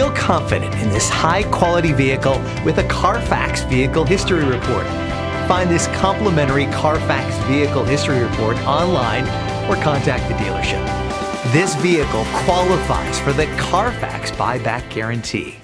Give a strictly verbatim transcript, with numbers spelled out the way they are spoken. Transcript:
Feel confident in this high-quality vehicle with a Carfax Vehicle History Report. Find this complimentary Carfax Vehicle History Report online or contact the dealership. This vehicle qualifies for the Carfax Buyback Guarantee.